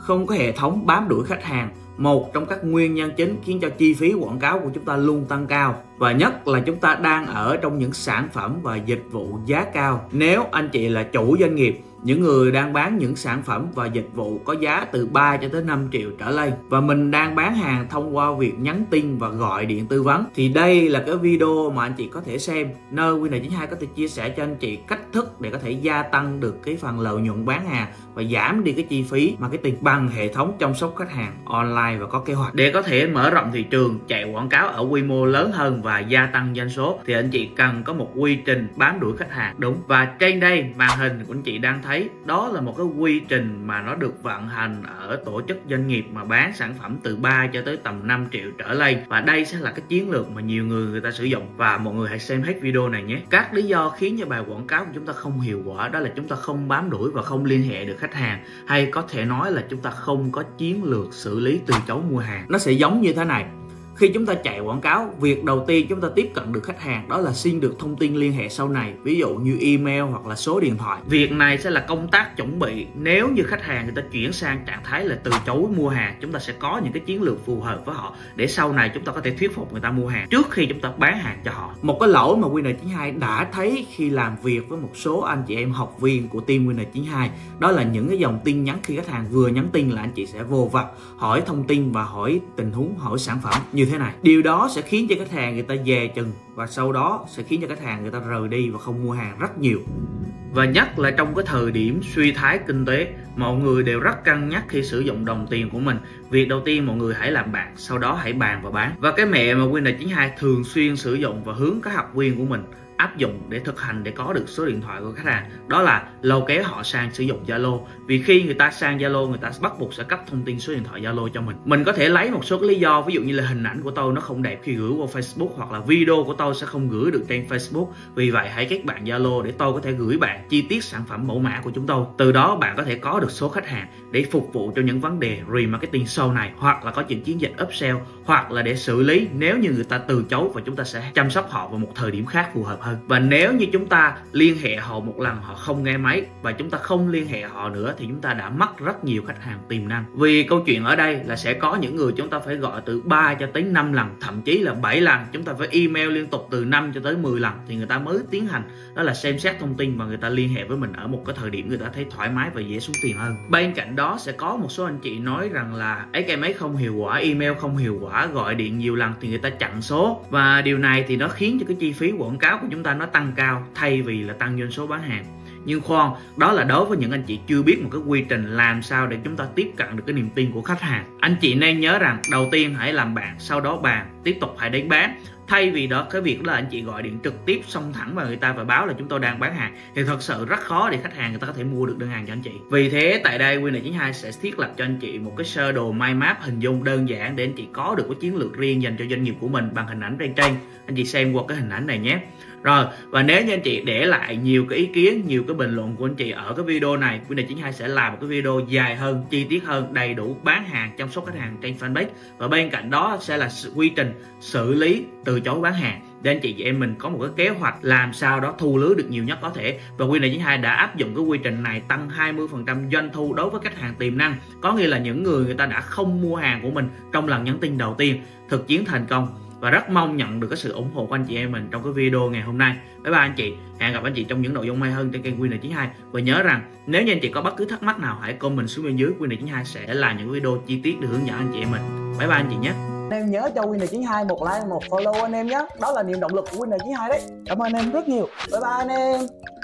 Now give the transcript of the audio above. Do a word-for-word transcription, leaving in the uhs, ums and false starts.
không có hệ thống bám đuổi khách hàng, một trong các nguyên nhân chính khiến cho chi phí quảng cáo của chúng ta luôn tăng cao. Và nhất là chúng ta đang ở trong những sản phẩm và dịch vụ giá cao. Nếu anh chị là chủ doanh nghiệp, những người đang bán những sản phẩm và dịch vụ có giá từ ba cho tới năm triệu trở lên, và mình đang bán hàng thông qua việc nhắn tin và gọi điện tư vấn, thì đây là cái video mà anh chị có thể xem, nơi Winner chín hai có thể chia sẻ cho anh chị cách thức để có thể gia tăng được cái phần lợi nhuận bán hàng và giảm đi cái chi phí marketing bằng hệ thống chăm sóc khách hàng online và có kế hoạch. Để có thể mở rộng thị trường, chạy quảng cáo ở quy mô lớn hơn và gia tăng doanh số, thì anh chị cần có một quy trình bám đuổi khách hàng đúng. Và trên đây màn hình của anh chị đang thấy đó là một cái quy trình mà nó được vận hành ở tổ chức doanh nghiệp mà bán sản phẩm từ ba cho tới tầm năm triệu trở lên. Và đây sẽ là cái chiến lược mà nhiều người người ta sử dụng, và mọi người hãy xem hết video này nhé. Các lý do khiến cho bài quảng cáo của chúng ta không hiệu quả đó là chúng ta không bám đuổi và không liên hệ được khách hàng, hay có thể nói là chúng ta không có chiến lược xử lý từ chối mua hàng. Nó sẽ giống như thế này. Khi chúng ta chạy quảng cáo, việc đầu tiên chúng ta tiếp cận được khách hàng đó là xin được thông tin liên hệ sau này, ví dụ như email hoặc là số điện thoại. Việc này sẽ là công tác chuẩn bị nếu như khách hàng người ta chuyển sang trạng thái là từ chối mua hàng. Chúng ta sẽ có những cái chiến lược phù hợp với họ để sau này chúng ta có thể thuyết phục người ta mua hàng trước khi chúng ta bán hàng cho họ. Một cái lỗi mà Winner chín hai đã thấy khi làm việc với một số anh chị em học viên của team Winner chín hai đó là những cái dòng tin nhắn khi khách hàng vừa nhắn tin là anh chị sẽ vô vặt hỏi thông tin và hỏi tình huống, hỏi sản phẩm như thế này. Điều đó sẽ khiến cho khách hàng người ta dè chừng, và sau đó sẽ khiến cho khách hàng người ta rời đi và không mua hàng rất nhiều. Và nhất là trong cái thời điểm suy thoái kinh tế, mọi người đều rất cân nhắc khi sử dụng đồng tiền của mình. Việc đầu tiên mọi người hãy làm bạc, sau đó hãy bàn và bán. Và cái mẹo mà Winner chín hai thường xuyên sử dụng và hướng các học viên của mình áp dụng để thực hành để có được số điện thoại của khách hàng đó là lôi kéo họ sang sử dụng Zalo. Vì khi người ta sang Zalo, người ta bắt buộc sẽ cấp thông tin số điện thoại Zalo cho mình. Mình có thể lấy một số cái lý do, ví dụ như là hình ảnh của tôi nó không đẹp khi gửi qua Facebook, hoặc là video của tôi sẽ không gửi được trên Facebook. Vì vậy hãy kết bạn Zalo để tôi có thể gửi bạn chi tiết sản phẩm mẫu mã của chúng tôi. Từ đó bạn có thể có được số khách hàng để phục vụ cho những vấn đề remarketing sau này, hoặc là có những chiến dịch upsell, hoặc là để xử lý nếu như người ta từ chối và chúng ta sẽ chăm sóc họ vào một thời điểm khác phù hợp hơn. Và nếu như chúng ta liên hệ họ một lần họ không nghe máy và chúng ta không liên hệ họ nữa thì chúng ta đã mất rất nhiều khách hàng tiềm năng. Vì câu chuyện ở đây là sẽ có những người chúng ta phải gọi từ ba cho tới năm lần, thậm chí là bảy lần. Chúng ta phải email liên tục từ năm cho tới mười lần thì người ta mới tiến hành đó là xem xét thông tin và người ta liên hệ với mình ở một cái thời điểm người ta thấy thoải mái và dễ xuống tiền hơn. Bên cạnh đó sẽ có một số anh chị nói rằng là ét em ét không hiệu quả, email không hiệu quả, gọi điện nhiều lần thì người ta chặn số, và điều này thì nó khiến cho cái chi phí quảng cáo của chúng ta nó tăng cao thay vì là tăng doanh số bán hàng. Nhưng khoan, đó là đối với những anh chị chưa biết một cái quy trình làm sao để chúng ta tiếp cận được cái niềm tin của khách hàng. Anh chị nên nhớ rằng đầu tiên hãy làm bạn, sau đó bàn, tiếp tục hãy đến bán. Thay vì đó cái việc đó là anh chị gọi điện trực tiếp xông thẳng vào người ta và báo là chúng tôi đang bán hàng thì thật sự rất khó để khách hàng người ta có thể mua được đơn hàng cho anh chị. Vì thế tại đây Winner chín hai sẽ thiết lập cho anh chị một cái sơ đồ mind map hình dung đơn giản để anh chị có được cái chiến lược riêng dành cho doanh nghiệp của mình bằng hình ảnh trên trên. Anh chị xem qua cái hình ảnh này nhé. Rồi, và nếu như anh chị để lại nhiều cái ý kiến, nhiều cái bình luận của anh chị ở cái video này, Winner chín hai sẽ làm một cái video dài hơn, chi tiết hơn, đầy đủ bán hàng, chăm sóc khách hàng trên fanpage. Và bên cạnh đó sẽ là quy trình xử lý từ chối bán hàng để anh chị chị em mình có một cái kế hoạch làm sao đó thu lưới được nhiều nhất có thể. Và Winner chín hai đã áp dụng cái quy trình này tăng hai mươi phần trăm doanh thu đối với khách hàng tiềm năng, có nghĩa là những người người ta đã không mua hàng của mình trong lần nhắn tin đầu tiên, thực chiến thành công. Và rất mong nhận được cái sự ủng hộ của anh chị em mình trong cái video ngày hôm nay. Bye bye anh chị, hẹn gặp anh chị trong những nội dung may hơn trên kênh Winner chín hai. Và nhớ rằng nếu như anh chị có bất cứ thắc mắc nào hãy comment xuống bên dưới, Winner chín hai sẽ làm những video chi tiết để hướng dẫn anh chị em mình. Bye bye anh chị nhé. Anh em nhớ cho Winner chín hai một like, một follow anh em nhé. Đó là niềm động lực của Winner chín hai đấy. Cảm ơn anh em rất nhiều. Bye bye anh em.